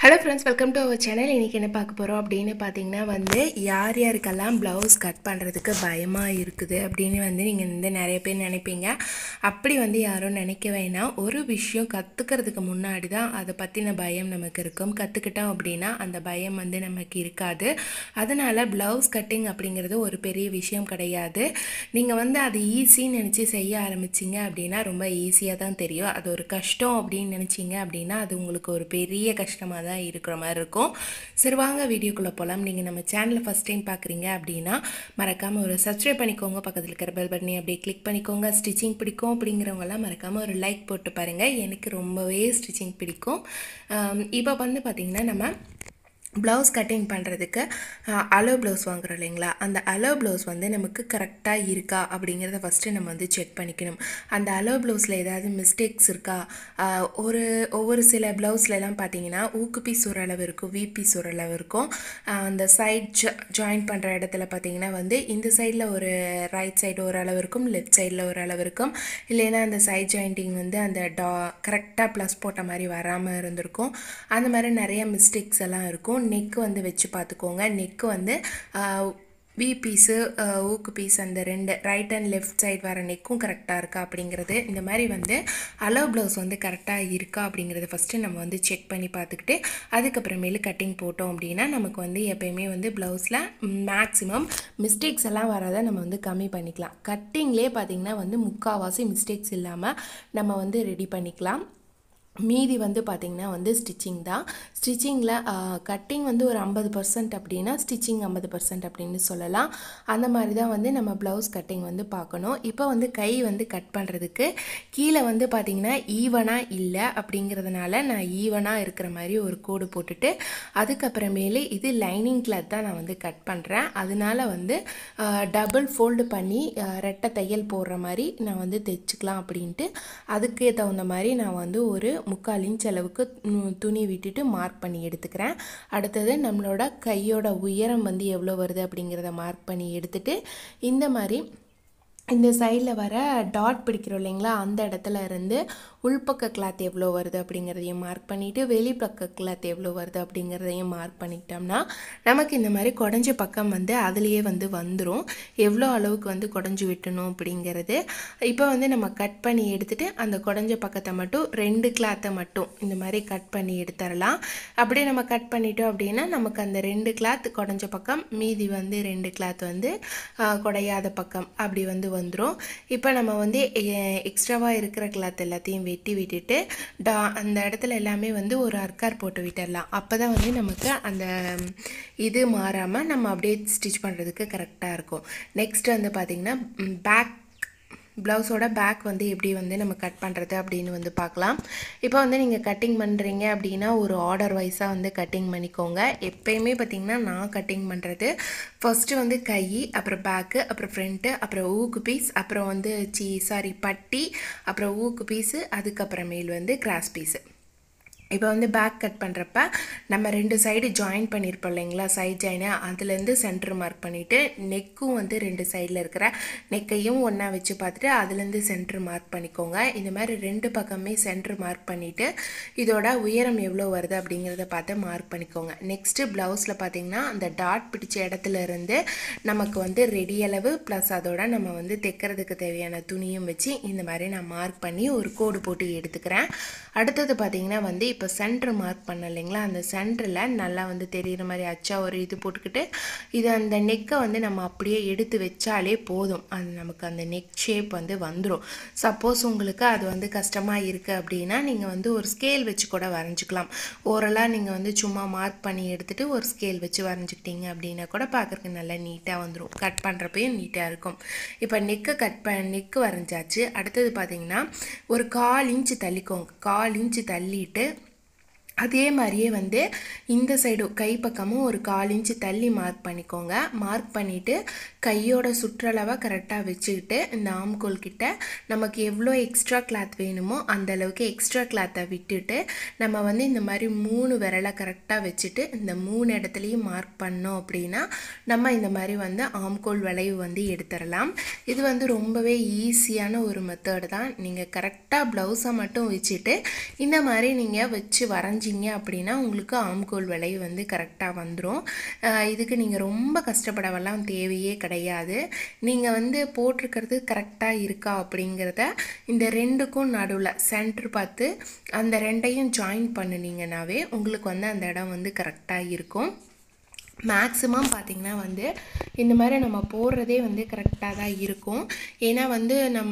Hello friends, welcome to our channel. இன்றைக்கி என்ன பார்க்க போகிறோம் அப்படின்னு பார்த்தீங்கன்னா யார் யாருக்கெல்லாம் ப்ளவுஸ் கட் பண்ணுறதுக்கு பயமாக இருக்குது அப்படின்னு நீங்கள் நிறைய பேர் நினைப்பீங்க. அப்படி யாரும் நினைக்க வேணாம். ஒரு விஷயம் கற்றுக்கிறதுக்கு முன்னாடி தான் அதை பற்றின பயம் நமக்கு இருக்கும். கற்றுக்கிட்டோம் அப்படின்னா அந்த பயம் நமக்கு இருக்காது. அதனால் ப்ளவுஸ் கட்டிங் அப்படிங்கிறது ஒரு பெரிய விஷயம் கிடையாது. நீங்கள் அது ஈஸின்னு நினச்சி செய்ய ஆரம்பிச்சிங்க அப்படின்னா ரொம்ப ஈஸியாக தான் தெரியும். அது ஒரு கஷ்டம் அப்படின்னு நினச்சிங்க அப்படின்னா அது உங்களுக்கு ஒரு பெரிய கஷ்டமாக தான் இருக்கிற மாதிரி இருக்கும். சரி, வாங்க வீடியோக்குள்ளே போகலாம். நீங்கள் நம்ம சேனலை ஃபஸ்ட் டைம் பார்க்குறீங்க அப்படின்னா மறக்காமல் ஒரு சப்ஸ்கிரைப் பண்ணிக்கோங்க. பக்கத்தில் இருக்கிற பெல் பட்டனை அப்படியே கிளிக் பண்ணிக்கோங்க. ஸ்டிச்சிங் பிடிக்கும் அப்படிங்கிறவங்களாம் மறக்காமல் ஒரு லைக் போட்டு பாருங்கள். எனக்கு ரொம்பவே ஸ்டிச்சிங் பிடிக்கும். இப்போ பார்த்திங்கன்னா நம்ம ப்ளவுஸ் கட்டிங் பண்ணுறதுக்கு அலோ ப்ளவுஸ் வாங்குகிறோம் இல்லைங்களா, அந்த அலோ ப்ளவுஸ் நமக்கு கரெக்டாக இருக்கா அப்படிங்கிறத ஃபஸ்ட்டு நம்ம செக் பண்ணிக்கணும். அந்த அலோ ப்ளவுஸில் ஏதாவது மிஸ்டேக்ஸ் இருக்கா? ஒவ்வொரு சில ப்ளவுஸ்லலாம் பார்த்தீங்கன்னா ஊக்கு பீஸ் ஓரளவு இருக்கும், வி பீஸ் ஓரளவு இருக்கும். அந்த சைட் ஜாயின் பண்ணுற இடத்துல பார்த்தீங்கன்னா இந்த சைடில் ஒரு ரைட் சைடு ஓரளவு இருக்கும், லெஃப்ட் சைடில் ஓரளவு இருக்கும். இல்லைன்னா அந்த சைட் ஜாயிண்டிங் அந்த கரெக்டாக ப்ளஸ் போட்ட மாதிரி வராமல் இருந்திருக்கும். அந்த மாதிரி நிறைய மிஸ்டேக்ஸ் எல்லாம் இருக்கும். நெக்கு வச்சு பார்த்துக்கோங்க. நெக்கு வி பீஸு ஊக்கு பீஸ் அந்த ரெண்டு ரைட் அண்ட் லெஃப்ட் சைடு வர நெக்கும் கரெக்டாக இருக்கா அப்படிங்கிறது, இந்த மாதிரி அலோ ப்ளவுஸ் கரெக்டாக இருக்கா அப்படிங்கிறத ஃபஸ்ட்டு நம்ம செக் பண்ணி பார்த்துக்கிட்டு அதுக்கப்புறமேலு கட்டிங் போட்டோம் அப்படின்னா நமக்கு எப்போயுமே ப்ளவுஸில் மேக்ஸிமம் மிஸ்டேக்ஸ் எல்லாம் வராத நம்ம கம்மி பண்ணிக்கலாம். கட்டிங்லேயே பார்த்திங்கன்னா முக்கால்வாசி மிஸ்டேக்ஸ் இல்லாமல் நம்ம ரெடி பண்ணிக்கலாம். மீதி பார்த்திங்கன்னா ஸ்டிச்சிங் தான். ஸ்டிச்சிங்கில் கட்டிங் ஒரு 50% அப்படின்னா ஸ்டிச்சிங் 50% அப்படின்னு சொல்லலாம். அந்த மாதிரி தான் நம்ம ப்ளவுஸ் கட்டிங் பார்க்கணும். இப்போ கை கட் பண்ணுறதுக்கு கீழே பார்த்திங்கன்னா ஈவனாக இல்லை அப்படிங்கிறதுனால நான் ஈவனாக இருக்கிற மாதிரி ஒரு கோடு போட்டுட்டு அதுக்கப்புறமேலே இது லைனிங் கிளாத் தான் நான் கட் பண்ணுறேன். அதனால டபுள் ஃபோல்டு பண்ணி ரெட்டை தையல் போடுற மாதிரி நான் தைச்சிக்கலாம் அப்படின்ட்டு அதுக்கு தகுந்த மாதிரி நான் ஒரு 3/4 இன்ச் அளவுக்கு துணி விட்டுட்டு மார்க் பண்ணி எடுத்துக்கிறேன். அடுத்தது நம்மளோட கையோட உயரம் எவ்வளோ வருது அப்படிங்கிறத மார்க் பண்ணி எடுத்துட்டு இந்த மாதிரி இந்த சைடில் வர டாட் பிடிக்கிறோம் இல்லைங்களா, அந்த இடத்துல இருந்து உள்பக்க கிளாத் எவ்வளோ வருது அப்படிங்கிறதையும் மார்க் பண்ணிவிட்டு வெளிப்பக்க கிளாத் எவ்வளோ வருது அப்படிங்கிறதையும் மார்க் பண்ணிக்கிட்டோம்னா நமக்கு இந்த மாதிரி குடஞ்ச பக்கம் அதுலேயே வந்துடும் எவ்வளோ அளவுக்கு குடஞ்சி விட்டணும் அப்படிங்கிறது. இப்போ நம்ம கட் பண்ணி எடுத்துகிட்டு அந்த குடஞ்ச பக்கத்தை மட்டும் 2 கிளாத்தை மட்டும் இந்த மாதிரி கட் பண்ணி எடுத்துடலாம். அப்படியே நம்ம கட் பண்ணிட்டோம் அப்படின்னா நமக்கு அந்த 2 கிளாத் குடஞ்ச பக்கம், மீதி 2 கிளாத் குடையாத பக்கம் அப்படி வந்துடும். இப்போ நம்ம எக்ஸ்ட்ராவாக இருக்கிற கிளாத் எல்லாத்தையும் வெட்டி விட்டுட்டு அந்த இடத்துல எல்லாமே ஒரு அர்க்கார் போட்டு விட்டுடலாம். அப்போ தான் நமக்கு அந்த இது மாறாமல் நம்ம அப்படியே ஸ்டிச் பண்ணுறதுக்கு கரெக்டாக இருக்கும். நெக்ஸ்ட் பார்த்திங்கன்னா பேக் ப்ளவுஸோட பேக் எப்படி நம்ம கட் பண்ணுறது அப்படின்னு பார்க்கலாம். இப்போ நீங்கள் கட்டிங் பண்ணுறீங்க அப்படின்னா ஒரு ஆர்டர் வைஸாக கட்டிங் பண்ணிக்கோங்க. எப்போயுமே பார்த்திங்கன்னா நான் கட்டிங் பண்ணுறது ஃபஸ்ட்டு கை, அப்புறம் பேக்கு, அப்புறம் ஃப்ரண்ட்டு, அப்புறம் ஊக்கு பீஸ், அப்புறம் பட்டி, அப்புறம் ஊக்கு பீஸு, அதுக்கப்புறமேல் கிராஸ் பீஸு. இப்போ பேக் கட் பண்ணுறப்ப நம்ம 2 சைடு ஜாயின் பண்ணியிருப்போம் இல்லைங்களா, சைட் ஜாயினை, அதுலேருந்து சென்டர் மார்க் பண்ணிவிட்டு நெக்கும் 2 சைடில் இருக்கிற நெக்கையும் ஒன்றா வச்சு பார்த்துட்டு அதுலேருந்து சென்டர் மார்க் பண்ணிக்கோங்க. இந்த மாதிரி 2 பக்கமே சென்டர் மார்க் பண்ணிவிட்டு இதோட உயரம் எவ்வளோ வருது அப்படிங்கிறத பார்த்து மார்க் பண்ணிக்கோங்க. நெக்ஸ்ட்டு ப்ளவுஸில் பார்த்திங்கன்னா அந்த டாட் பிடிச்ச இடத்துல இருந்து நமக்கு ரெடி அளவு ப்ளஸ் அதோட நம்ம தைக்கிறதுக்கு தேவையான துணியும் வச்சு இந்த மாதிரி நான் மார்க் பண்ணி ஒரு கோடு போட்டு எடுத்துக்கிறேன். அடுத்தது பார்த்திங்கன்னா இப்போ சென்டர் மார்க் பண்ண இல்லைங்களா, அந்த சென்டரில் நல்லா தெரிகிற மாதிரி அச்சா ஒரு இது போட்டுக்கிட்டு இது அந்த நெக்கை நம்ம அப்படியே எடுத்து வச்சாலே போதும். அது நமக்கு அந்த நெக் ஷேப் வந்துடும். சப்போஸ் உங்களுக்கு அது கஷ்டமாக இருக்குது அப்படின்னா நீங்கள் ஒரு ஸ்கேல் வச்சு கூட வரைஞ்சிக்கலாம். ஓரலாக நீங்கள் சும்மா மார்க் பண்ணி எடுத்துகிட்டு ஒரு ஸ்கேல் வச்சு வரைஞ்சிக்கிட்டீங்க அப்படின்னா கூட பார்க்குறதுக்கு நல்லா நீட்டாக வந்துடும். கட் பண்ணுறப்பையும் நீட்டாக இருக்கும். இப்போ நெக்கு வரைஞ்சாச்சு. அடுத்தது பார்த்திங்கன்னா ஒரு 1/4 இன்ச்சு தள்ளிக்கோங்க. 1/4 இன்ச்சு தள்ளிட்டு அதே மாதிரியே இந்த சைடு கை பக்கமும் ஒரு 1/4 இன்ச்சு தள்ளி மார்க் பண்ணிக்கோங்க. மார்க் பண்ணிவிட்டு கையோட சுற்றளவை கரெக்டாக வச்சுக்கிட்டு இந்த ஆம்கோல் கிட்ட நமக்கு எவ்வளோ எக்ஸ்ட்ரா கிளாத் வேணுமோ அந்த அளவுக்கு எக்ஸ்ட்ரா கிளாத்தை விட்டுட்டு நம்ம இந்த மாதிரி 3 விரலை கரெக்டாக வச்சுட்டு இந்த 3 இடத்துலையும் மார்க் பண்ணோம் அப்படின்னா நம்ம இந்த மாதிரி ஆம்கோல் வளைவு எடுத்துடலாம். இது ரொம்பவே ஈஸியான ஒரு மெத்தட் தான். நீங்கள் கரெக்டாக ப்ளவுஸை மட்டும் வச்சுட்டு இந்த மாதிரி நீங்கள் வச்சு வரைஞ்சி வரைஞ்சிங்க அப்படின்னா உங்களுக்கு ஆம்கோல் வளைவு வந்து கரெக்டாக வந்துடும். இதுக்கு நீங்கள் ரொம்ப கஷ்டப்படவெல்லாம் தேவையே கிடையாது. நீங்கள் வந்து போட்டிருக்கிறது கரெக்டாக இருக்கா அப்படிங்கிறத இந்த ரெண்டுக்கும் நடுவில் சென்டர் பார்த்து அந்த ரெண்டையும் ஜாயின் பண்ணினீங்கன்னாவே உங்களுக்கு வந்து அந்த இடம் வந்து கரெக்டாக இருக்கும். மேக்ஸிமம் பார்த்திங்கன்னா வந்து இந்த மாதிரி நம்ம போடுறதே வந்து கரெக்டாக தான் இருக்கும். ஏன்னா வந்து நம்ம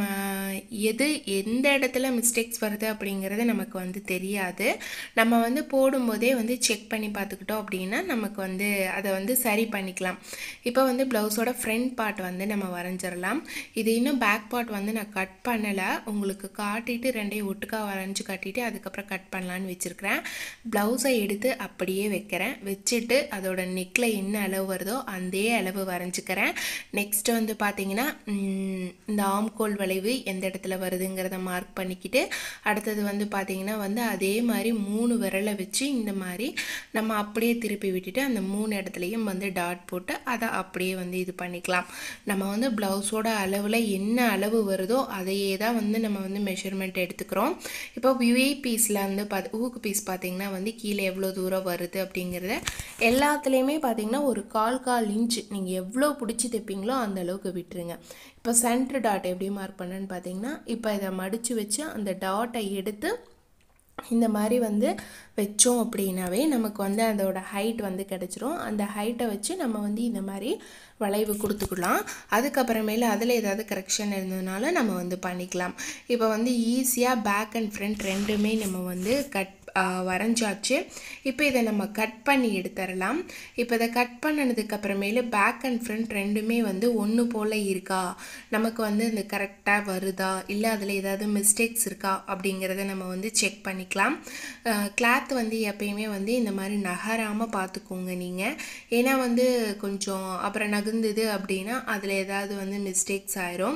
எந்த இடத்துல மிஸ்டேக்ஸ் வருது அப்படிங்கிறது நமக்கு வந்து தெரியாது. நம்ம வந்து போடும்போதே வந்து செக் பண்ணி பார்த்துக்கிட்டோம் அப்படின்னா நமக்கு வந்து அதை வந்து சரி பண்ணிக்கலாம். இப்போ வந்து ப்ளவுஸோட ஃப்ரண்ட் பார்ட் வந்து நம்ம வரைஞ்சிடலாம். இது இன்னும் பேக் பார்ட் வந்து நான் கட் பண்ணலை, உங்களுக்கு காட்டிட்டு ரெண்டையும் ஒட்டுக்காக வரைஞ்சி காட்டிட்டு அதுக்கப்புறம் கட் பண்ணலான்னு வச்சுருக்கிறேன். ப்ளவுஸை எடுத்து அப்படியே வைக்கிறேன். வச்சுட்டு அதோட நெக்கில் என்ன அளவு வருதோ அதே அளவு வரைஞ்சிக்கிறேன். நெக்ஸ்ட் வந்து பார்த்தீங்கன்னா இந்த ஆம்கோல் வளைவு எந்த இடத்துல வருதுங்கிறத மார்க் பண்ணிக்கிட்டு அடுத்தது வந்து பார்த்தீங்கன்னா வந்து அதே மாதிரி 3 விரலை வச்சு இந்த மாதிரி நம்ம அப்படியே திருப்பி விட்டுட்டு அந்த 3 இடத்துலையும் வந்து டாட் போட்டு அதை அப்படியே வந்து இது பண்ணிக்கலாம். நம்ம வந்து ப்ளவுஸோட அளவில் என்ன அளவு வருதோ அதையே தான் வந்து நம்ம வந்து மெஷர்மெண்ட் எடுத்துக்கிறோம். இப்போ வியூ பீஸில் வந்து ஊக்கு பீஸ் பார்த்தீங்கன்னா வந்து கீழே எவ்வளோ தூரம் வருது அப்படிங்கிறத எல்லாத்துலேயுமே பார்த்தீங்கன்னா ஒரு 1/4 இன்ச் நீங்கள் எவ்வளோ பிடிச்சி தைப்பீங்களோ அந்த அளவுக்கு விட்டுருங்க. இப்போ சென்டர் டாட் எப்படி மார்க் பண்ணுன்னு பார்த்தீங்கன்னா இப்போ இதை மடித்து வச்சு அந்த டாட்டை எடுத்து இந்த மாதிரி வந்து வச்சோம் அப்படின்னாவே நமக்கு வந்து அதோட ஹைட் வந்து கிடச்சிரும். அந்த ஹைட்டை வச்சு நம்ம வந்து இந்த மாதிரி வளைவு கொடுத்துக்கலாம். அதுக்கப்புறமேல அதில் ஏதாவது கரெக்ஷன் இருந்ததுனால நம்ம வந்து பண்ணிக்கலாம். இப்போ வந்து ஈஸியாக பேக் அண்ட் ஃப்ரண்ட் ரெண்டுமே நம்ம வந்து வரைஞ்சாச்சு. இப்போ இதை நம்ம கட் பண்ணி எடுத்துடலாம். இப்போ இதை கட் பண்ணினதுக்கு அப்புறமேலு பேக் அண்ட் ஃப்ரண்ட் ரெண்டுமே வந்து ஒன்று போல் இருக்கா, நமக்கு வந்து இந்த கரெக்டாக வருதா இல்லை அதில் ஏதாவது மிஸ்டேக்ஸ் இருக்கா அப்படிங்கிறத நம்ம வந்து செக் பண்ணிக்கலாம். கிளாத் வந்து எப்பயுமே வந்து இந்த மாதிரி நகராமல் பார்த்துக்கோங்க நீங்கள். ஏன்னா வந்து கொஞ்சம் அப்புறம் நகுந்தது அப்படின்னா அதில் ஏதாவது வந்து மிஸ்டேக்ஸ் ஆயிரும்.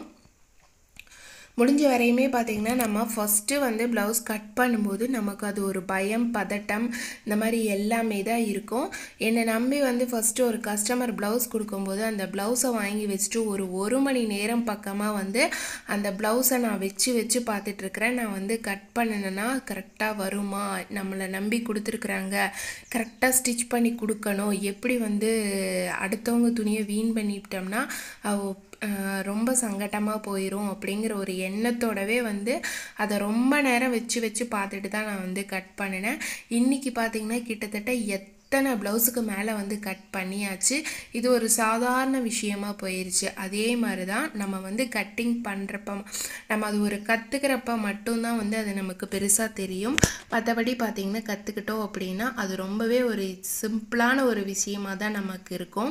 முடிஞ்ச வரையுமே பார்த்திங்கன்னா நம்ம ஃபஸ்ட்டு வந்து ப்ளவுஸ் கட் பண்ணும்போது நமக்கு அது ஒரு பயம், பதட்டம் இந்த மாதிரி எல்லாமே தான் இருக்கும். என்னை நம்பி வந்து ஃபஸ்ட்டு ஒரு கஸ்டமர் ப்ளவுஸ் கொடுக்கும்போது அந்த ப்ளவுஸை வாங்கி வச்சுட்டு ஒரு மணி நேரம் பக்கமாக வந்து அந்த ப்ளவுஸை நான் வச்சு பார்த்துட்ருக்குறேன். நான் வந்து கட் பண்ணினேன்னா கரெக்டாக வருமா, நம்மளை நம்பி கொடுத்துருக்குறாங்க, கரெக்டாக ஸ்டிச் பண்ணி கொடுக்கணும், எப்படி வந்து அடுத்தவங்க துணியை வீண் பண்ணிவிட்டோம்னா ரொம்ப சங்கட்டமாக போயிடும் அப்படிங்கிற ஒரு எண்ணத்தோடவே வந்து அதை ரொம்ப நேரம் வச்சு பார்த்துட்டு தான் நான் வந்து கட் பண்ணினேன். இன்றைக்கி பார்த்திங்கன்னா கிட்டத்தட்ட எத்தனை ப்ளவுஸுக்கு மேலே வந்து கட் பண்ணியாச்சு. இது ஒரு சாதாரண விஷயமா போயிடுச்சு. அதே மாதிரி தான் நம்ம வந்து கட்டிங் பண்ணுறப்ப நம்ம அது ஒரு கற்றுக்கிறப்ப மட்டும்தான் வந்து அது நமக்கு பெருசாக தெரியும். மற்றபடி பார்த்திங்கன்னா கற்றுக்கிட்டோம் அப்படின்னா அது ரொம்பவே ஒரு சிம்பிளான ஒரு விஷயமாக தான் நமக்கு இருக்கும்.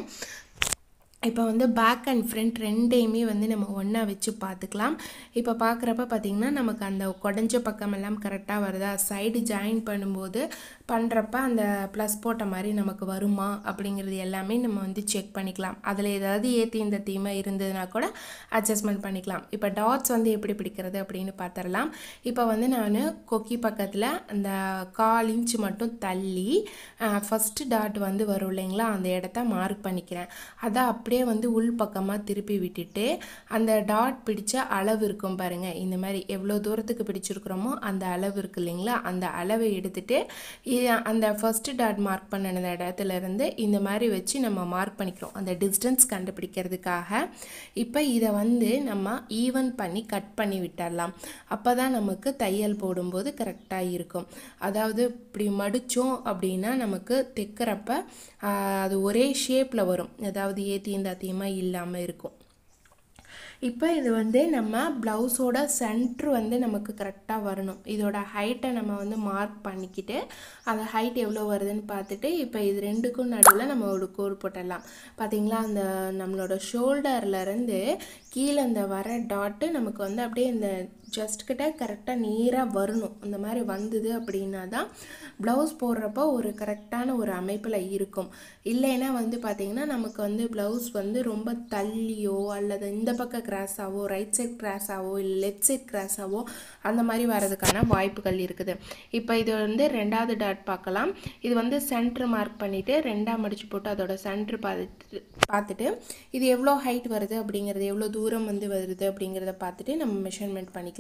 இப்போ வந்து பேக் அண்ட் ஃப்ரண்ட் ரெண்டையுமே வந்து நம்ம ஒன்றா வச்சு பார்த்துக்கலாம். இப்போ பார்க்குறப்ப பார்த்திங்கன்னா நமக்கு அந்த குடஞ்ச பக்கமெல்லாம் கரெக்டாக வருதா, சைடு ஜாயின் பண்ணுறப்ப அந்த ப்ளஸ் போட்ட மாதிரி நமக்கு வருமா அப்படிங்கிறது எல்லாமே நம்ம வந்து செக் பண்ணிக்கலாம். அதில் ஏதாவது இந்த தீமை இருந்ததுன்னா கூட அட்ஜஸ்ட்மெண்ட் பண்ணிக்கலாம். இப்போ டாட்ஸ் வந்து எப்படி பிடிக்கிறது அப்படின்னு பார்த்துடலாம். இப்போ வந்து நான் கொக்கி பக்கத்தில் அந்த 1/4 இன்ச் மட்டும் தள்ளி ஃபஸ்ட்டு டாட் வந்து வரும் இல்லைங்களா, அந்த இடத்த மார்க் பண்ணிக்கிறேன். அதை அப்படியே வந்து உள் பக்கமாக திருப்பி விட்டுட்டு அந்த டாட் பிடிச்ச அளவு இருக்கும் பாருங்கள், இந்த மாதிரி எவ்வளோ தூரத்துக்கு பிடிச்சிருக்கிறோமோ அந்த அளவு இருக்குது இல்லைங்களா, அந்த அளவை எடுத்துகிட்டு அந்த ஃபஸ்ட்டு டாட் மார்க் பண்ணின இடத்துல இருந்து இந்த மாதிரி வச்சு நம்ம மார்க் பண்ணிக்கிறோம் அந்த டிஸ்டன்ஸ் கண்டுபிடிக்கிறதுக்காக. இப்போ இதை வந்து நம்ம ஈவன் பண்ணி கட் பண்ணி விட்டுடலாம். அப்போ தான் நமக்கு தையல் போடும்போது கரெக்டாக இருக்கும். அதாவது இப்படி மடித்தோம் அப்படின்னா நமக்கு தைக்கிறப்ப அது ஒரே ஷேப்பில் வரும், அதாவது தாத்தியமாக இல்லாமல் இருக்கும். இப்போ இது வந்து நம்ம ப்ளவுஸோட சென்ட்ரு வந்து நமக்கு கரெக்டாக வரணும். இதோட ஹைட்டை நம்ம வந்து மார்க் பண்ணிக்கிட்டு அந்த ஹைட் எவ்வளோ வருதுன்னு பார்த்துட்டு இப்போ இது ரெண்டுக்கும் நடுவில் நம்ம ஒரு கோடு போட்டுடலாம். பார்த்திங்களா, அந்த நம்மளோட ஷோல்டர்லேருந்து கீழே அந்த வர டாட்டு நமக்கு வந்து அப்படியே இந்த ஜஸ்ட் கிட்ட கரெக்டாக நேராக வரணும். அந்த மாதிரி வந்தது அப்படின்னா தான் ப்ளவுஸ் போடுறப்போ ஒரு கரெக்டான ஒரு அமைப்பில் இருக்கும். இல்லைன்னா வந்து பார்த்திங்கன்னா நமக்கு வந்து ப்ளவுஸ் வந்து ரொம்ப தள்ளியோ அல்லது இந்த பக்கம் கிராஸாவோ ரைட் சைட் கிராஸாவோ இல்லை லெஃப்ட் சைட் கிராஸாவோ அந்த மாதிரி வர்றதுக்கான வாய்ப்புகள் இருக்குது. இப்போ இது வந்து 2வது டாட் பார்க்கலாம். இது வந்து சென்ட்ரு மார்க் பண்ணிவிட்டு 2ஆக மடித்து போட்டு அதோட சென்ட்ரு பார்த்துட்டு இது எவ்வளோ ஹைட் வருது அப்படிங்கிறது, எவ்வளோ தூரம் வந்து வருது அப்படிங்கிறத பார்த்துட்டு நம்ம மெஷர்மெண்ட் பண்ணிக்கலாம்.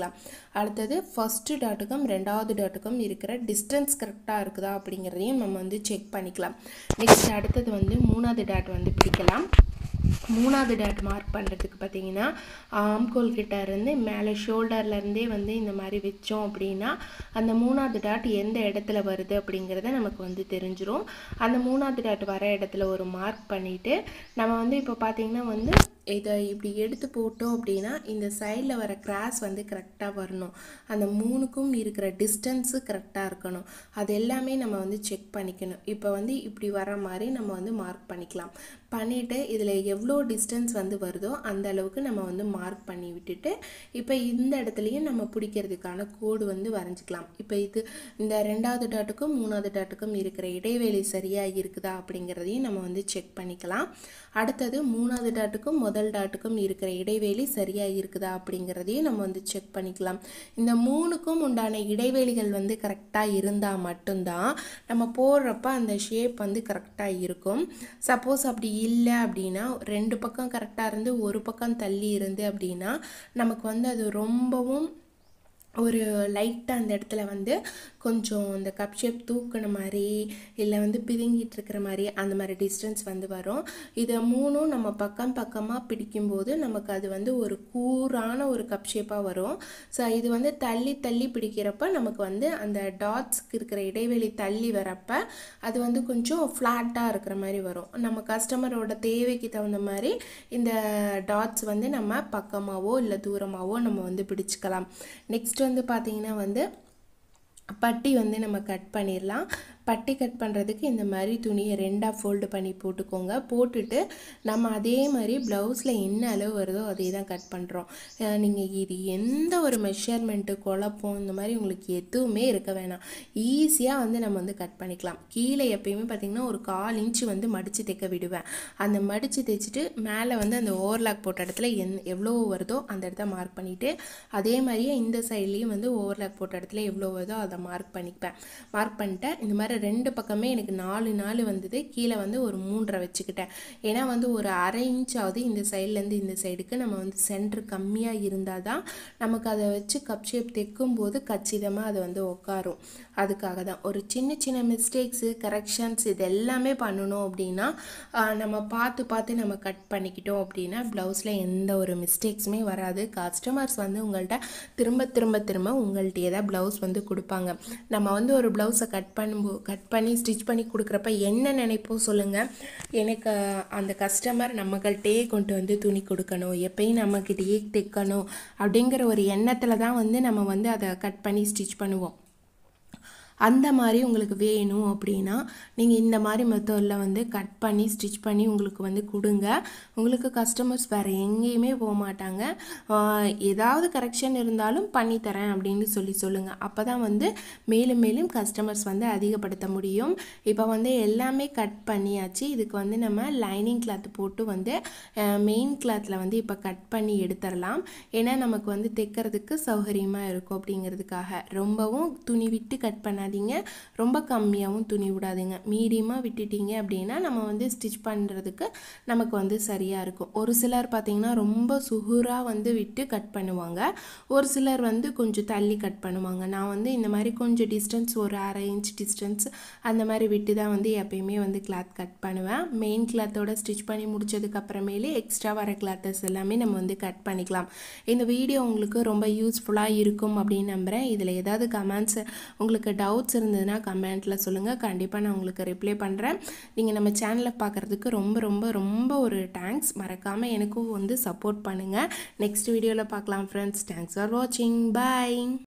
பண்ணிக்கலாம். அடுத்தது ஃபஸ்ட்டு டாட்டுக்கும் ரெண்டாவது டாட்டுக்கும் இருக்கிற டிஸ்டன்ஸ் கரெக்டாக இருக்குதா அப்படிங்கிறதையும் நம்ம வந்து செக் பண்ணிக்கலாம். நெக்ஸ்ட் அடுத்தது வந்து மூணாவது டாட் வந்து பிடிக்கலாம். மூணாவது டாட் மார்க் பண்ணுறதுக்கு பார்த்தீங்கன்னா ஆம்கோல் கிட்ட இருந்து மேலே ஷோல்டர்லேருந்தே வந்து இந்த மாதிரி வச்சோம் அப்படின்னா அந்த மூணாவது டாட் எந்த இடத்துல வருது அப்படிங்கிறத நமக்கு வந்து தெரிஞ்சிடும். அந்த மூணாவது டாட் வர இடத்துல ஒரு மார்க் பண்ணிவிட்டு நம்ம வந்து இப்போ பார்த்திங்கன்னா வந்து இதை இப்படி எடுத்து போட்டோம் அப்படின்னா இந்த சைடில் வர கிராஸ் வந்து கரெக்டாக வரணும். அந்த மூணுக்கும் இருக்கிற டிஸ்டன்ஸு கரெக்டாக இருக்கணும். அது எல்லாமே நம்ம வந்து செக் பண்ணிக்கணும். இப்போ வந்து இப்படி வர மாதிரி நம்ம வந்து மார்க் பண்ணிக்கலாம். பண்ணிவிட்டு இதில் எவ்வளோ டிஸ்டன்ஸ் வந்து வருதோ அந்த அளவுக்கு நம்ம வந்து மார்க் பண்ணி விட்டுட்டு இப்போ இந்த இடத்துலையும் நம்ம பிடிக்கிறதுக்கான கோடு வந்து வரைஞ்சிக்கலாம். இப்போ இந்த ரெண்டாவது டாட்டுக்கும் மூணாவது டாட்டுக்கும் இருக்கிற இடைவெளி சரியாக இருக்குதா அப்படிங்கிறதையும் நம்ம வந்து செக் பண்ணிக்கலாம். அடுத்தது மூணாவது டாட்டுக்கும் முதல் டாட்டுக்கும் இருக்கிற இடைவெளி சரியாக இருக்குதா அப்படிங்கிறதையும் நம்ம வந்து செக் பண்ணிக்கலாம். இந்த மூணுக்கும் உண்டான இடைவெளிகள் வந்து கரெக்டாக இருந்தால் மட்டும்தான் நம்ம போடுறப்ப அந்த ஷேப் வந்து கரெக்டாக இருக்கும். சப்போஸ் அப்படி இல்லை அப்படின்னா ரெண்டு பக்கம் கரெக்டாக இருந்து ஒரு பக்கம் தள்ளி இருந்து அப்படின்னா நமக்கு வந்து அது ரொம்பவும் ஒரு லைட்டாக அந்த இடத்துல வந்து கொஞ்சம் இந்த கப் ஷேப் தூக்குன மாதிரி இல்லை வந்து பிதுங்கிட்டு இருக்கிற மாதிரி அந்த மாதிரி டிஸ்டன்ஸ் வந்து வரும். இதை மூணும் நம்ம பக்கமாக பிடிக்கும்போது நமக்கு அது வந்து ஒரு கூரான ஒரு கப் ஷேப்பாக வரும். ஸோ இது வந்து தள்ளி பிடிக்கிறப்ப நமக்கு வந்து அந்த டாட்ஸ்க்கு இருக்கிற இடைவெளி தள்ளி வரப்ப அது வந்து கொஞ்சம் ஃப்ளாட்டாக இருக்கிற மாதிரி வரும். நம்ம கஸ்டமரோட தேவைக்கு தகுந்த மாதிரி இந்த டாட்ஸ் வந்து நம்ம பக்கமாகவோ இல்லை தூரமாகவோ நம்ம வந்து பிடிச்சிக்கலாம். நெக்ஸ்ட் வந்து பார்த்தீங்கன்னா வந்து பட்டி வந்து நம்ம கட் பண்ணிடலாம். பட்டி கட் பண்ணுறதுக்கு இந்த மாதிரி துணியை ரெண்டாக ஃபோல்டு பண்ணி போட்டுக்கோங்க. போட்டுட்டு நம்ம அதே மாதிரி ப்ளவுஸில் என்ன அளவு வருதோ அதே தான் கட் பண்ணுறோம். நீங்கள் இது எந்த ஒரு மெஷர்மெண்ட்டு குழப்பம் இந்த மாதிரி உங்களுக்கு எதுவுமே இருக்க வேணாம். ஈஸியாக வந்து நம்ம வந்து கட் பண்ணிக்கலாம். கீழே எப்பயுமே பார்த்திங்கன்னா ஒரு 1/4 இன்ச்சு வந்து மடித்து தைக்க விடுவேன். அந்த மடித்து தைச்சிட்டு மேலே வந்து அந்த ஓவர்லாக் போட்ட இடத்துல எவ்வளோ வருதோ அந்த இடத்த மார்க் பண்ணிவிட்டு அதே மாதிரியே இந்த சைட்லேயும் வந்து ஓவர்லாக் போட்ட இடத்துல எவ்வளோ வருதோ அதை மார்க் பண்ணிப்பேன். மார்க் பண்ணிட்டேன். இந்த மாதிரி ரெண்டு பக்கமே எனக்கு 4 வந்தது. கீழே வந்து ஒரு 3.5 வச்சுக்கிட்டேன். ஏன்னா வந்து ஒரு 1/2 இன்ச்சாவது இந்த சைட்லேருந்து இந்த சைடுக்கு நம்ம வந்து சென்டர் கம்மியாக இருந்தால் தான் நமக்கு அதை வச்சு கப் ஷேப் தைக்கும் போது கச்சிதமாக அது வந்து உட்காரும். அதுக்காக தான் ஒரு சின்ன மிஸ்டேக்ஸு கரெக்ஷன்ஸ் இது எல்லாமே பண்ணணும் அப்படின்னா நம்ம பார்த்து நம்ம கட் பண்ணிக்கிட்டோம் அப்படின்னா ப்ளவுஸில் எந்த ஒரு மிஸ்டேக்ஸுமே வராது. கஸ்டமர்ஸ் வந்து உங்கள்கிட்ட திரும்ப உங்கள்கிட்டயே தான் ப்ளவுஸ் வந்து கொடுப்பாங்க. நம்ம வந்து ஒரு ப்ளவுஸை கட் பண்ணி ஸ்டிச் பண்ணி கொடுக்குறப்ப என்ன நினைப்போம் சொல்லுங்கள். எனக்கு அந்த கஸ்டமர் நம்மகிட்டே கொண்டு வந்து துணி கொடுக்கணும், எப்பயும் நம்மக்கிட்டேயே தைக்கணும் அப்படிங்கிற ஒரு எண்ணத்தில் தான் வந்து நம்ம வந்து அதை கட் பண்ணி ஸ்டிச் பண்ணுவோம். அந்த மாதிரி உங்களுக்கு வேணும் அப்படின்னா நீங்கள் இந்த மாதிரி மெத்தடில் வந்து கட் பண்ணி ஸ்டிச் பண்ணி உங்களுக்கு வந்து கொடுங்க. உங்களுக்கு கஸ்டமர்ஸ் வேறு எங்கேயுமே போக மாட்டாங்க. ஏதாவது கரெக்ஷன் இருந்தாலும் பண்ணித்தரேன் அப்படின்னு சொல்லுங்கள். அப்போ தான் வந்து மேலும் கஸ்டமர்ஸ் வந்து அதிகப்படுத்த முடியும். இப்போ வந்து எல்லாமே கட் பண்ணியாச்சு. இதுக்கு வந்து நம்ம லைனிங் கிளாத் போட்டு வந்து மெயின் கிளாத்தில் வந்து இப்போ கட் பண்ணி எடுத்துடலாம். ஏன்னா நமக்கு வந்து தைக்கிறதுக்கு சௌகரியமாக இருக்கும் அப்படிங்கிறதுக்காக. ரொம்பவும் துணி விட்டு கட் பண்ண ரொம்ப கம்மியாகவும் துணி விடாதீங்க. மீடியமாக விட்டுட்டீங்க அப்படின்னா நம்ம வந்து ஸ்டிச் பண்ணுறதுக்கு நமக்கு வந்து சரியாக இருக்கும். ஒரு சிலர் பார்த்திங்கன்னா ரொம்ப சுகுராக வந்து விட்டு கட் பண்ணுவாங்க. ஒரு சிலர் வந்து கொஞ்சம் தள்ளி கட் பண்ணுவாங்க. நான் வந்து இந்த மாதிரி கொஞ்சம் டிஸ்டன்ஸ் ஒரு 1/2 இன்ச் டிஸ்டன்ஸ் அந்த மாதிரி விட்டு தான் வந்து எப்பயுமே வந்து கிளாத் கட் பண்ணுவேன். மெயின் கிளாத்தோட ஸ்டிச் பண்ணி முடிச்சதுக்கு அப்புறமேலே எக்ஸ்ட்ரா வர கிளாத்தஸ் எல்லாமே நம்ம வந்து கட் பண்ணிக்கலாம். இந்த வீடியோ உங்களுக்கு ரொம்ப யூஸ்ஃபுல்லாக இருக்கும் அப்படின்னு நம்புகிறேன். இதில் ஏதாவது கமெண்ட்ஸ் உங்களுக்கு டவுட்ஸ் இருந்ததுன்னா கமெண்ட்டில் சொல்லுங்கள். கண்டிப்பாக நான் உங்களுக்கு ரிப்ளை பண்ணுறேன். நீங்கள் நம்ம சேனலை பார்க்குறதுக்கு ரொம்ப ஒரு தேங்க்ஸ். மறக்காமல் எனக்கும் வந்து சப்போர்ட் பண்ணுங்கள். நெக்ஸ்ட் வீடியோவில் பார்க்கலாம் ஃப்ரெண்ட்ஸ். தேங்க்ஸ் ஃபார் வாட்சிங். பாய்.